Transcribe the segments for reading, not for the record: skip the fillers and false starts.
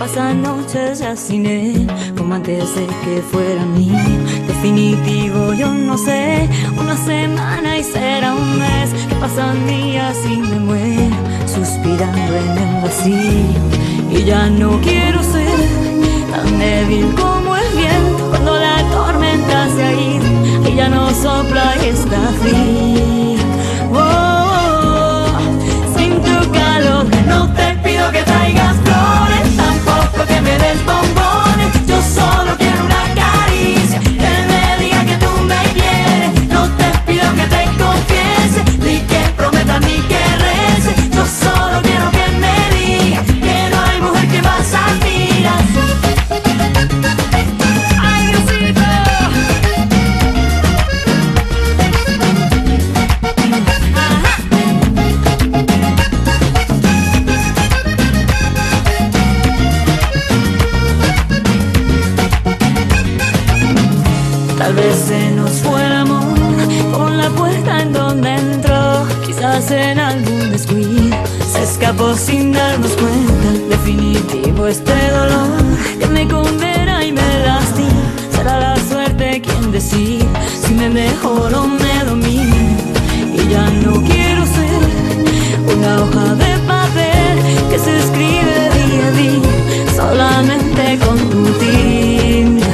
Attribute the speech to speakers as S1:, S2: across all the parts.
S1: pasan noches ya sin él, como antes de que fuera mío. Definitivo, yo no sé, una semana y será un mes, que pasan días y me muero, suspirando en el vacío. Y ya no quiero ser tan débil como el viento, cuando la tormenta se ha ido y ya no sopla y está frío. Oh, oh, oh, sin tu calor. No te pido que traigas flores, tampoco que me des bombones. Yo solo quiero una caricia, que me diga que tú me quieres. No te pido que te confiese, ni que prometas ni que reces. Yo solo quiero que me digas que no hay mujer que más admiras. ¡Ay, Diosito! Tal vez se nos fue el amor con la puerta en donde entró. Quizás en algún descuido se escapó sin darnos cuenta. Definitivo, este dolor que me condena y me lastima, será la suerte quien decide si me mejoro o me domina. Y ya no quiero ser una hoja de papel que se escribe día a día solamente con tu tinta.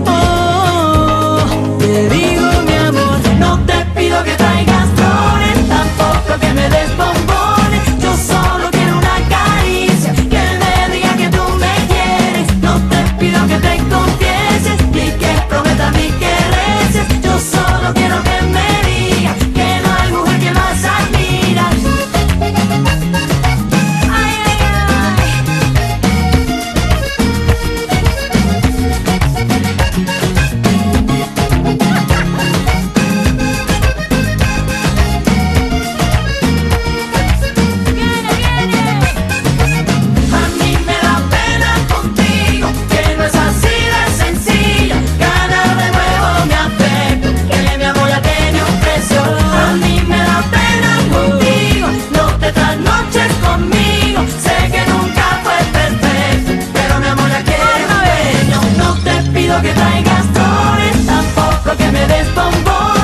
S1: Te digo, mi amor, no te pido que traigas flores, tampoco que me des bombones. Yo solo quiero una caricia, que me diga que tú me quieres. No te pido que te confieses, ni que prometas ni que reces. Yo solo quiero que me digas que no hay mujer que más admiras. Ay, ay, ay. A mí me da pena contigo, que no es así de sencillo. Ganar de nuevo mi afecto, que mi amor ya tiene un precio. A mí me da pena contigo, no te trasnoches conmigo. Sé que nunca fue perfecto, pero mi amor ya quiere un dueño. No te pido que traigas flores, tampoco que me des bombones.